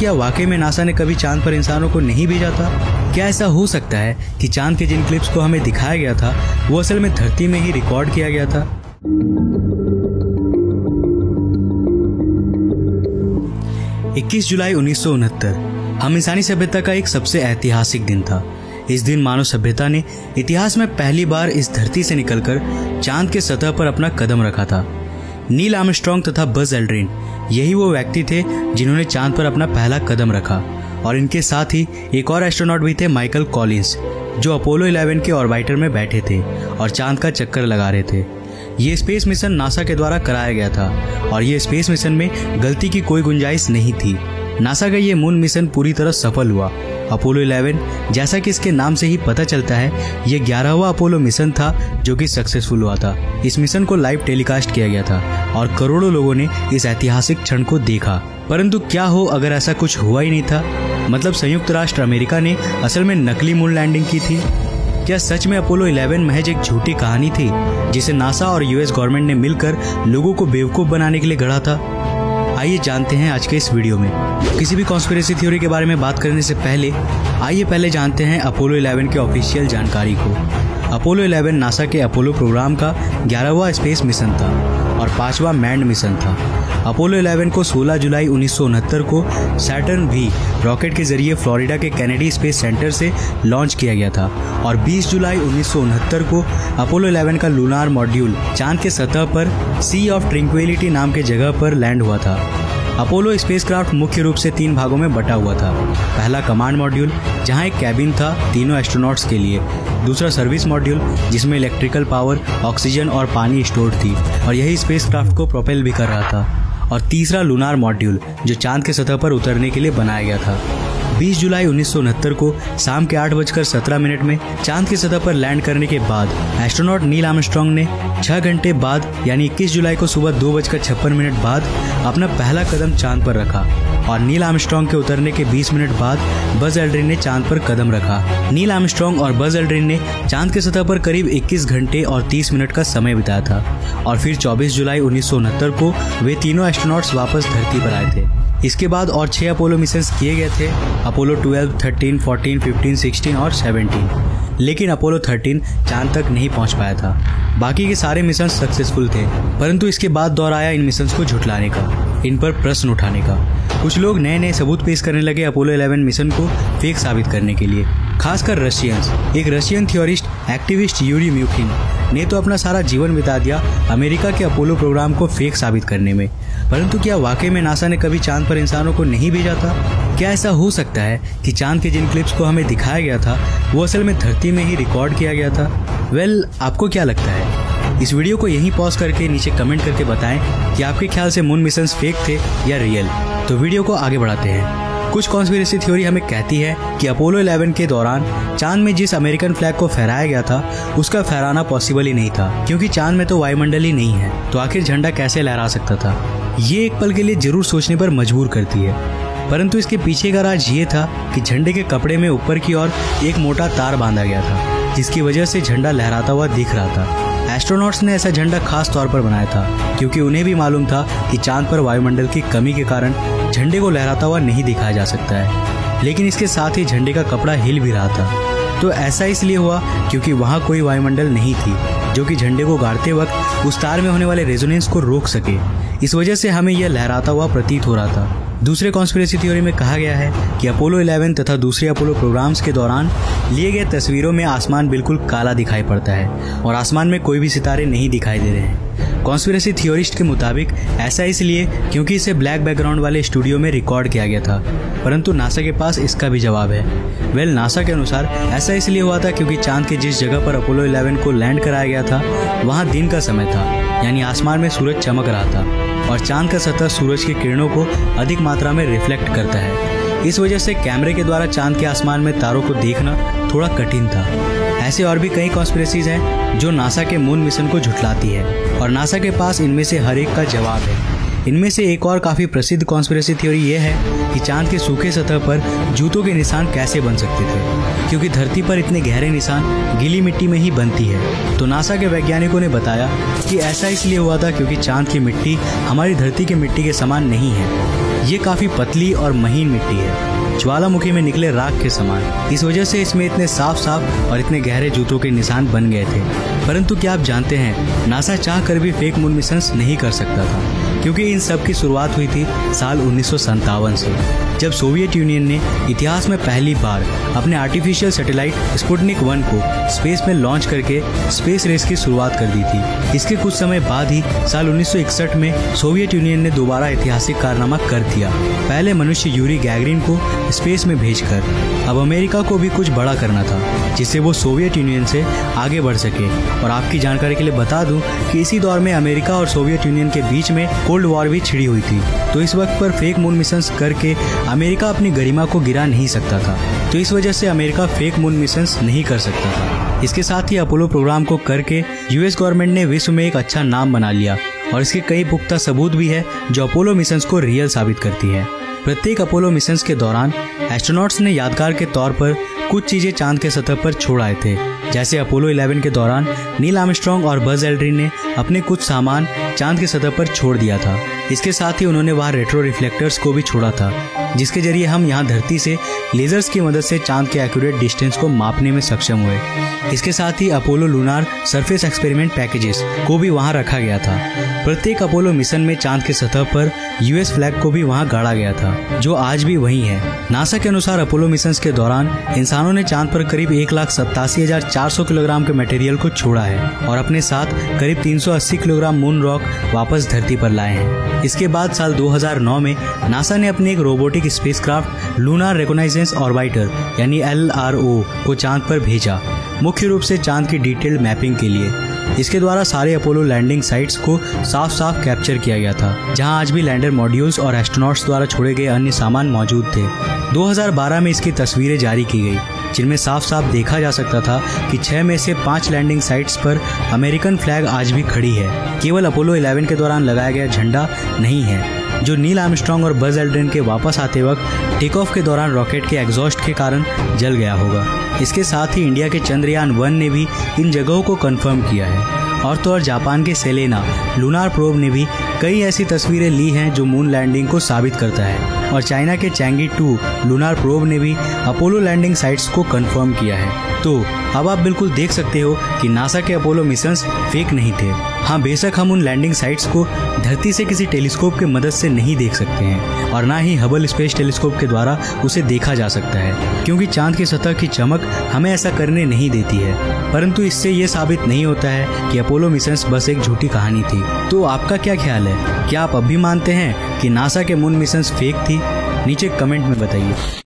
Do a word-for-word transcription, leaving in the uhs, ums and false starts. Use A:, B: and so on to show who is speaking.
A: क्या वाकई में नासा ने कभी चांद पर इंसानों को नहीं भेजा था? क्या ऐसा हो सकता है कि चांद के जिन क्लिप्स को हमें दिखाया गया था वो असल में धरती में ही रिकॉर्ड किया गया था? इक्कीस जुलाई उन्नीस सौ उनहत्तर हम इंसानी सभ्यता का एक सबसे ऐतिहासिक दिन था। इस दिन मानव सभ्यता ने इतिहास में पहली बार इस धरती से निकलकर चांद के सतह पर अपना कदम रखा था। नील आर्मस्ट्रांग तथा बज एल्ड्रिन यही वो व्यक्ति थे जिन्होंने चांद पर अपना पहला कदम रखा, और इनके साथ ही एक और एस्ट्रोनॉट भी थे, माइकल कॉलिंस, जो अपोलो ग्यारह के ऑर्बिटर में बैठे थे और चांद का चक्कर लगा रहे थे। ये स्पेस मिशन नासा के द्वारा कराया गया था और ये स्पेस मिशन में गलती की कोई गुंजाइश नहीं थी। नासा का ये मून मिशन पूरी तरह सफल हुआ। अपोलो ग्यारह, जैसा कि इसके नाम से ही पता चलता है, ये ग्यारहवां अपोलो मिशन था जो कि सक्सेसफुल हुआ था। इस मिशन को लाइव टेलीकास्ट किया गया था और करोड़ों लोगों ने इस ऐतिहासिक क्षण को देखा। परंतु क्या हो अगर ऐसा कुछ हुआ ही नहीं था? मतलब संयुक्त राष्ट्र अमेरिका ने असल में नकली मून लैंडिंग की थी। क्या सच में अपोलो ग्यारह महज एक झूठी कहानी थी जिसे नासा और यूएस गवर्नमेंट ने मिलकर लोगों को बेवकूफ बनाने के लिए गढ़ा था? आइए जानते हैं आज के इस वीडियो में। किसी भी कॉन्स्पिरेसी थ्योरी के बारे में बात करने से पहले आइए पहले जानते हैं अपोलो ग्यारह के ऑफिशियल जानकारी को। अपोलो ग्यारह नासा के अपोलो प्रोग्राम का ग्यारहवां स्पेस मिशन था और पांचवा मैन्ड मिशन था। अपोलो ग्यारह को सोलह जुलाई उन्नीस सौ उनहत्तर को सैटर्न वी रॉकेट के जरिए फ्लोरिडा के कैनेडी स्पेस सेंटर से लॉन्च किया गया था और बीस जुलाई उन्नीस सौ उनहत्तर को अपोलो ग्यारह का लूनार मॉड्यूल चांद के सतह पर सी ऑफ ट्रैंक्विलिटी नाम के जगह पर लैंड हुआ था। अपोलो स्पेसक्राफ्ट मुख्य रूप से तीन भागों में बटा हुआ था। पहला कमांड मॉड्यूल, जहां एक कैबिन था तीनों एस्ट्रोनॉट्स के लिए। दूसरा सर्विस मॉड्यूल, जिसमें इलेक्ट्रिकल पावर, ऑक्सीजन और पानी स्टोर्ड थी और यही स्पेसक्राफ्ट को प्रोपेल भी कर रहा था। और तीसरा लूनार मॉड्यूल, जो चांद के सतह पर उतरने के लिए बनाया गया था। बीस जुलाई उन्नीस सौ उनहत्तर को शाम के आठ बजकर सत्रह मिनट में चांद की सतह पर लैंड करने के बाद एस्ट्रोनॉट नील आर्मस्ट्रांग ने छह घंटे बाद यानी इक्कीस जुलाई को सुबह दो बजकर छप्पन मिनट बाद अपना पहला कदम चांद पर रखा और नील आर्मस्ट्रांग के उतरने के बीस मिनट बाद बज एल्ड्रिन ने चांद पर कदम रखा। नील आर्मस्ट्रांग और बज एल्ड्रिन ने चांद के सतह पर करीब इक्कीस घंटे और तीस मिनट का समय बिताया था और फिर चौबीस जुलाई उन्नीस सौ उनहत्तर को वे तीनों एस्ट्रोनॉट्स वापस धरती पर आए थे। इसके बाद और छह अपोलो मिशंस किए गए थे, Apollo twelve, thirteen, fourteen, fifteen, sixteen और सेवनटीन। लेकिन अपोलो थर्टीन चांद तक नहीं पहुंच पाया था। बाकी के सारे मिशन सक्सेसफुल थे, परंतु इसके बाद दौर आया इन मिशंस को झुठलाने का, इन पर प्रश्न उठाने का। कुछ लोग नए नए सबूत पेश करने लगे अपोलो ग्यारह मिशन को फेक साबित करने के लिए, खासकर रशियंस। एक Russian theorist activist Yuri Mukhin ने तो अपना सारा जीवन बिता दिया अमेरिका के अपोलो प्रोग्राम को फेक साबित करने में। परंतु क्या वाकई में नासा ने कभी चांद पर इंसानों को नहीं भेजा था? क्या ऐसा हो सकता है कि चांद के जिन क्लिप्स को हमें दिखाया गया था वो असल में धरती में ही रिकॉर्ड किया गया था? वेल, आपको क्या लगता है? इस वीडियो को यहीं पॉज करके नीचे कमेंट करके बताएं कि आपके ख्याल से मून मिशंस फेक थे या रियल। तो वीडियो को आगे बढ़ाते हैं। कुछ कॉन्स्पिरेसी थ्योरी हमें कहती है कि अपोलो ग्यारह के दौरान चांद में जिस अमेरिकन फ्लैग को फहराया गया था उसका फहराना पॉसिबल ही नहीं था, क्योंकि चांद में तो वायुमंडल ही नहीं है, तो आखिर झंडा कैसे लहरा सकता था? ये एक पल के लिए जरूर सोचने पर मजबूर करती है, परंतु इसके पीछे का राज ये था कि झंडे के कपड़े में ऊपर की ओर एक मोटा तार बांधा गया था, जिसकी वजह से झंडा लहराता हुआ दिख रहा था। एस्ट्रोनॉट्स ने ऐसा झंडा खास तौर पर बनाया था क्योंकि उन्हें भी मालूम था कि चांद पर वायुमंडल की कमी के कारण झंडे को लहराता हुआ नहीं दिखाया जा सकता है। लेकिन इसके साथ ही झंडे का कपड़ा हिल भी रहा था। तो ऐसा इसलिए हुआ क्योंकि वहाँ कोई वायुमंडल नहीं थी जो कि झंडे को गाड़ते वक्त उस तार में होने वाले रेजोनेंस को रोक सके। इस वजह से हमें यह लहराता हुआ प्रतीत हो रहा था। दूसरे कॉन्स्पिरेसी थ्योरी में कहा गया है कि अपोलो ग्यारह तथा दूसरे अपोलो प्रोग्राम्स के दौरान लिए गए तस्वीरों में आसमान बिल्कुल काला दिखाई पड़ता है और आसमान में कोई भी सितारे नहीं दिखाई दे रहे हैं। कॉन्स्पिरेसी थ्योरिस्ट के मुताबिक ऐसा इसलिए क्योंकि इसे ब्लैक बैकग्राउंड वाले स्टूडियो में रिकॉर्ड किया गया था, परंतु नासा के पास इसका भी जवाब है। वेल, नासा के अनुसार ऐसा इसलिए हुआ था क्योंकि चांद के जिस जगह पर अपोलो ग्यारह को लैंड कराया गया था वहाँ दिन का समय था, यानी आसमान में सूरज चमक रहा था और चांद का सतह सूरज की किरणों को अधिक मात्रा में रिफ्लेक्ट करता है। इस वजह से कैमरे के द्वारा चांद के आसमान में तारों को देखना थोड़ा कठिन था। ऐसे और भी कई कॉन्स्पिरेसीज हैं जो नासा के मून मिशन को झुठलाती है और नासा के पास इनमें से हर एक का जवाब है। इनमें से एक और काफी प्रसिद्ध कॉन्स्पिरेसी थ्योरी ये है कि चांद के सूखे सतह पर जूतों के निशान कैसे बन सकते थे, क्योंकि धरती पर इतने गहरे निशान गीली मिट्टी में ही बनती है। तो नासा के वैज्ञानिकों ने बताया कि ऐसा इसलिए हुआ था क्योंकि चांद की मिट्टी हमारी धरती की मिट्टी के समान नहीं है। ये काफी पतली और महीन मिट्टी है, ज्वालामुखी में निकले राख के समान। इस वजह से इसमें इतने साफ साफ और इतने गहरे जूतों के निशान बन गए थे। परंतु क्या आप जानते हैं, नासा चाह कर भी फेक मून मिशंस नहीं कर सकता था, क्योंकि इन सब की शुरुआत हुई थी साल उन्नीस सौ संतावन से, जब सोवियत यूनियन ने इतिहास में पहली बार अपने आर्टिफिशियल सैटेलाइट स्पुतनिक वन को स्पेस में लॉन्च करके स्पेस रेस की शुरुआत कर दी थी। इसके कुछ समय बाद ही साल उन्नीस सौ इकसठ में सोवियत यूनियन ने दोबारा ऐतिहासिक कारनामा कर दिया, पहले मनुष्य यूरी गैगरिन को स्पेस में भेजकर। अब अमेरिका को भी कुछ बड़ा करना था, जिससे वो सोवियत यूनियन से आगे बढ़ सके। और आपकी जानकारी के लिए बता दूं कि इसी दौर में अमेरिका और सोवियत यूनियन के बीच में कोल्ड वॉर भी छिड़ी हुई थी। तो इस वक्त पर फेक मून मिशंस करके अमेरिका अपनी गरिमा को गिरा नहीं सकता था, तो इस वजह से अमेरिका फेक मून मिशंस नहीं कर सकता था। इसके साथ ही अपोलो प्रोग्राम को करके यूएस गवर्नमेंट ने विश्व में एक अच्छा नाम बना लिया, और इसके कई पुख्ता सबूत भी है जो अपोलो मिशंस को रियल साबित करती है। प्रत्येक अपोलो मिशंस के दौरान एस्ट्रोनॉट्स ने यादगार के तौर पर कुछ चीजें चांद के सतह पर छोड़ आए थे। जैसे अपोलो ग्यारह के दौरान नील आर्मस्ट्रांग और बज एल्ड्रिन ने अपने कुछ सामान चांद के सतह पर छोड़ दिया था। इसके साथ ही उन्होंने वहां रेट्रो रिफ्लेक्टर्स को भी छोड़ा था, जिसके जरिए हम यहाँ धरती से लेजर्स की मदद से चांद के एक्यूरेट डिस्टेंस को मापने में सक्षम हुए। इसके साथ ही Apollo lunar surface experiment packages को भी वहां रखा गया था। प्रत्येक अपोलो मिशन में चांद के सतह पर यूएस फ्लैग को भी वहां गाड़ा गया था, जो आज भी वही है। नासा के अनुसार अपोलो मिशन के दौरान इंसानों ने चांद पर करीब एक लाख सत्तासी हजार चार सौ किलोग्राम के मटेरियल को छोड़ा है और अपने साथ करीब तीन सौ अस्सी किलोग्राम मून रॉक वापस धरती पर लाए हैं। इसके बाद साल दो हज़ार नौ में नासा ने अपने एक robotic spacecraft lunar reconnaissance orbiter यानी एल आर ओ को चांद पर भेजा, मुख्य रूप से चांद की डिटेल्ड मैपिंग के लिए। इसके द्वारा सारे अपोलो लैंडिंग साइट्स को साफ साफ कैप्चर किया गया था, जहां आज भी लैंडर मॉड्यूल्स और एस्ट्रोनॉट्स द्वारा छोड़े गए अन्य सामान मौजूद थे। दो हज़ार बारह में इसकी तस्वीरें जारी की गई, जिनमें साफ साफ देखा जा सकता था कि छह में से पांच लैंडिंग साइट्स पर अमेरिकन फ्लैग आज भी खड़ी है। केवल अपोलो ग्यारह के दौरान लगाया गया झंडा नहीं है, जो नील आर्मस्ट्रांग और बज एल्ड्रिन के वापस आते वक्त टेक ऑफ के दौरान रॉकेट के एग्जॉस्ट के कारण जल गया होगा। इसके साथ ही इंडिया के चंद्रयान वन ने भी इन जगहों को कंफर्म किया है। और तो और जापान के सेलेना लूनार प्रोब ने भी कई ऐसी तस्वीरें ली हैं जो मून लैंडिंग को साबित करता है। और चाइना के चैंगी टू लूनार प्रोब ने भी अपोलो लैंडिंग साइट्स को कंफर्म किया है। तो अब आप बिल्कुल देख सकते हो कि नासा के अपोलो मिशंस फेक नहीं थे। हाँ, बेशक हम उन लैंडिंग साइट्स को धरती से किसी टेलीस्कोप की मदद से नहीं देख सकते हैं, और ना ही हबल स्पेस टेलीस्कोप के द्वारा उसे देखा जा सकता है, क्योंकि चांद की सतह की चमक हमें ऐसा करने नहीं देती है। परंतु इससे ये साबित नहीं होता है कि अपोलो मिशंस बस एक झूठी कहानी थी। तो आपका क्या ख्याल है? क्या आप अब भी मानते हैं कि नासा के मून मिशंस फेक थी? नीचे कमेंट में बताइए।